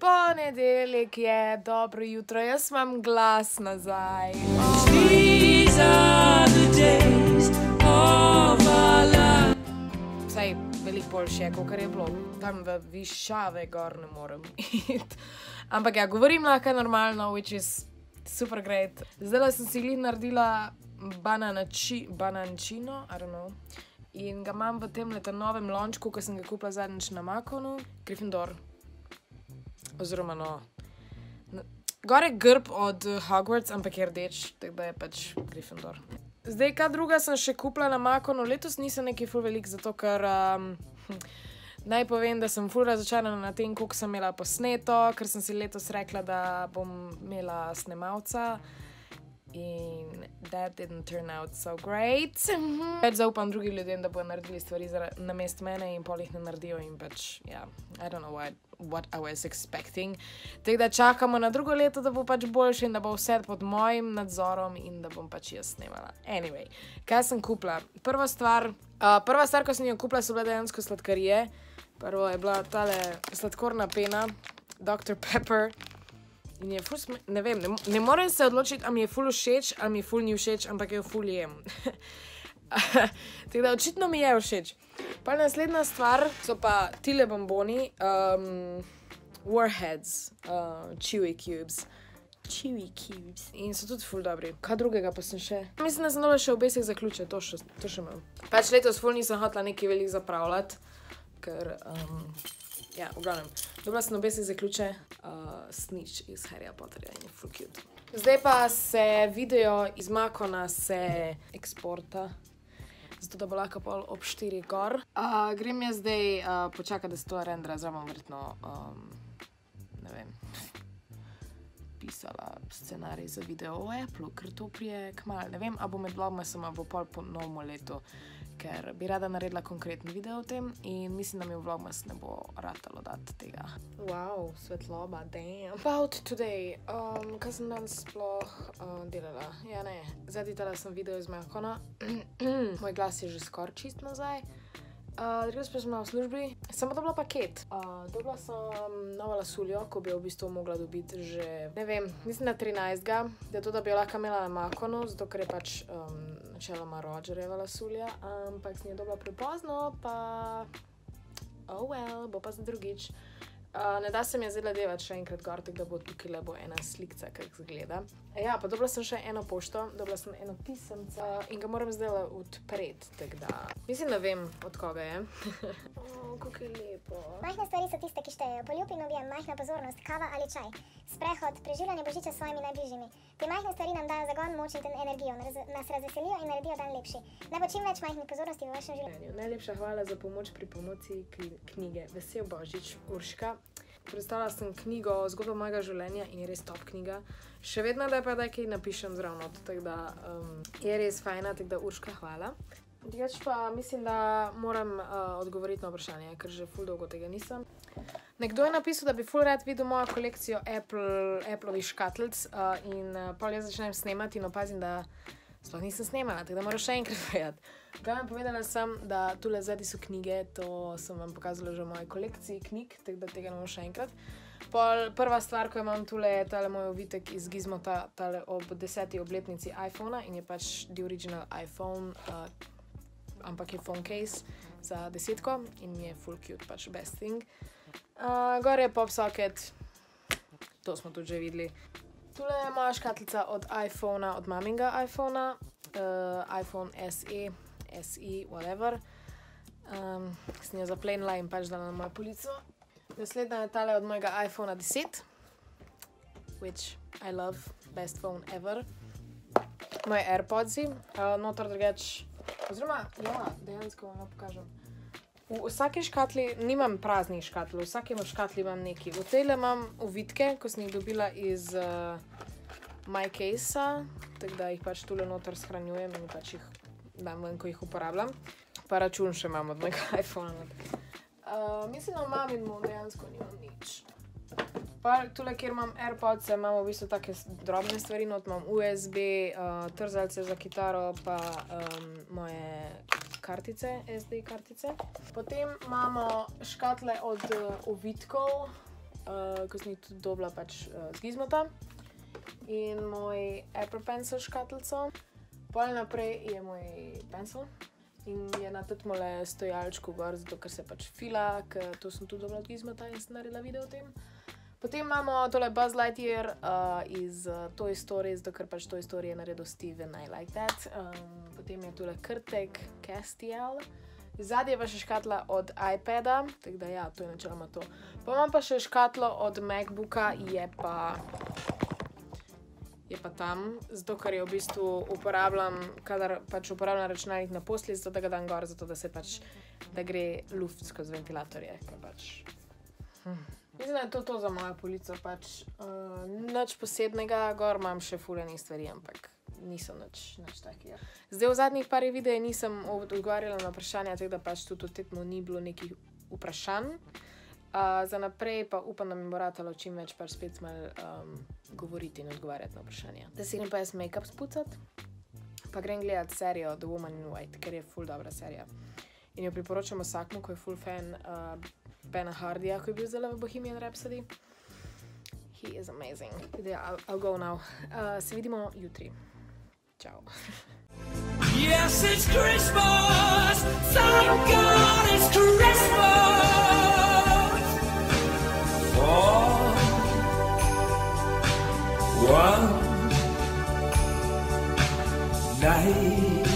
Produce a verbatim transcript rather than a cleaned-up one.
Ponedeljek je, dobro jutro, jaz imam glas nazaj. Vsaj veliko boljše, kakor je bilo. Tam v višave gor ne morem iti. Ampak ja, govorim lahko normalno, which is super great. Zdaj sem si glih naredila banančino, I don't know. In ga imam v tem leta novem lončku, ko sem ga kupila zadnjič na Makonu. Gryffindor. Oziroma no. Gor je grb od Hogwarts, ampak je rdeč, tako da je pač Gryffindor. Zdaj, kaj druga sem še kupila na Makonu, letos nisem nekaj ful velik, zato ker um, naj povem, da sem ful razočarana na tem, koliko sem imela posneto, ker sem si letos rekla, da bom imela snemalca. In that didn't turn out so great. Več zaupam drugim ljudem, da bodo naredili stvari namesto mene in pol jih ne naredijo in pač, ja, yeah, I don't know what, what I was expecting. Tako da čakamo na drugo leto, da bo pač boljše in da bo vse pod mojim nadzorom in da bom pač jaz snemala. Anyway, kaj sem kupila? Prva stvar, uh, prva stvar, ko sem jo kupila, so bile dejansko sladkarije. Prvo je bila tale sladkorna pena, doktor Pepper. In je ful, ne vem, ne, ne morem se odločiti, ali mi je ful všeč, ali mi je ful ni všeč, ampak jo ful jem. Tako da očitno mi je všeč. Pa naslednja stvar so pa tile bomboni, um, Warheads, uh, Chewy Cubes. Chewy Cubes. In so tudi ful dobri. Kaj drugega pa sem še? Mislim, da sem dobila še obesek za ključe, to še, to še imam. Pač letos ful nisem hotela nekaj velik zapravljati, ker... Um, Ja, v glavnem. Dobila sem obesek za ključe, uh, Snitch iz Harryja Potterja in je full cute. Zdaj pa se video iz Makona se eksporta, zato da bo lahko pol ob štiri gor. Uh, grem jaz zdaj uh, počakati, da se to rendera, zdaj bom verjetno, um, ne vem, pisala scenarij za video o Apple, ker to prije kmalu. Ne vem, a bo med vlogmasom, a bo pol po novemu letu. Ker bi rada naredila konkreten video o tem in mislim, da mi v vlogmas ne bo ratalo dati tega. Wow, svetloba, damn. About today, um, kaj sem danes sploh uh, delala? Ja, ne, zaditala sem video iz Makona. Moj glas je že skoraj čist nazaj. Uh, Drugo pa sem bila v službi. Sem pa dobila paket. Uh, dobila sem novo lasuljo, ko bi jo v bistvu mogla dobiti že, ne vem, mislim na trinajstega. Da to, da bi jo lahko imela na Makonu, zato ker je pač um, načeloma Rogerjeva lasulja. Ampak sem jo dobila prepozno, pa... Oh well, bo pa za drugič. Uh, ne da se mi je zdaj ledevati še enkrat gor, tako da bo tukaj le bo ena slikca, kak zgleda. Ja, pa dobila sem še eno pošto, dobila sem eno pisemca in ga moram zdaj odpreti, tako da... Mislim, da vem, od koga je. Oh, kako je lepo. Majhne stvari so tiste, ki štejejo. Poljub in objem, majhna pozornost, kava ali čaj. Sprehod, preživljanje božiča s svojimi najbližjimi. Te majhne stvari nam dajo zagon, moč in energijo, nas razveselijo in naredijo dan lepši. Naj bo čim več majhnih pozornosti v vašem življenju. Najlepša hvala za pomoč pri promociji knjige Vesel Božič, Urška. Predstavila sem knjigo Zgodba mojega življenja in je res top knjiga. Še vedno da je pa da kaj napišem zravno, tako da um, je res fajna, tako da Urška, hvala. Drugač pa mislim, da moram uh, odgovoriti na vprašanje, ker že ful dolgo tega nisem. Nekdo je napisal, da bi ful rad videl mojo kolekcijo Apple, Appleovih škatlic uh, in uh, pol jaz začnem snemati in opazim, da sploh nisem snemala, tako da moram še enkrat povedati. Glavno povedala sem, da tule zadnji so knjige, to sem vam pokazala že v moji kolekciji knjig, tako da tega ne bom še enkrat. Pol, prva stvar, ko imam tule, je tale moj ovitek iz Gizmota, tale ob deseti obletnici iPhona in je pač the original iPhone, uh, ampak je phone case za desetko in mi je full cute, pač best thing. Uh, gor je pop socket, to smo tudi že videli. Tule je moja škatlica od iPhona, od maminga iPhona, uh, iPhone S E, S E, whatever. Um, sem jo zaplenila in pač dala na mojo polico. Naslednja je tale od mojega iPhona deset, which I love, best phone ever. Moje AirPodsi, uh, notor drugač, oziroma, ja, dejansko vam pokažem. V vsaki škatli, nimam praznih škatl, v vsaki škatli imam neki. V tejle imam uvitke, ko sem jih dobila iz uh, MyCase-a, tako da jih pač tule notor shranjujem in pač jih dam ven, ko jih uporabljam. Pa račun še imam od mojega iPhona. Uh, mislim, da v maminmu dejansko nimam nič. Pa tule, kjer imam AirPods, imamo v bistvu take drobne stvari, not imam U S B, uh, trzalce za kitaro, pa um, moje kartice, S D kartice. Potem imamo škatle od uh, ovitkov, uh, ko sem jih tudi dobila pač uh, z Gizmota. In moj Apple Pencil škatlico. Pol naprej je moj pencil in je na tetmole stojalčku gor, zato ker se pač fila, ker to sem tudi dobila od Gizmota in sem naredila video o tem. Potem imamo tole Buzz Lightyear uh, iz uh, Toy Story, zato ker pač Toy Story je naredil Steven, I like that. Um, potem je tole Krtek Castiel. Zadnje pa še škatla od iPada, tako da ja, to je načeloma to. Pa imam pa še škatlo od MacBooka, je pa, je pa tam, zato ker jo v bistvu uporabljam, kadar pač uporabljam računalnik na posli, zato da ga dam gor, zato da se pač, da gre luft skozi ventilatorje, ker pač. Hm. Mislim, da je to to za mojo polico, pač uh, nič posebnega, gor imam še fuljenih stvari, ampak niso nič, nič takega. Zdaj v zadnjih parih videih nisem odgovarjala na vprašanja, tako da pač tudi v tetmu ni bilo nekih vprašanj. Uh, za naprej pa upam, da mi bo ratalo čim več pač spet malo um, govoriti in odgovarjati na vprašanja. Da si grem pa jaz make-up spucat, pa grem gledat serijo The Woman in White, ker je ful dobra serija. In jo priporočam vsakmu, ko je ful fan uh, Bena Hardyja, ko je bil zdaj v Bohemian Rhapsody. He is amazing. Yeah, I'll, I'll go now. Uh, se vidimo jutri. Ciao. Yes, it's Christmas. Thank God it's Christmas. For one night.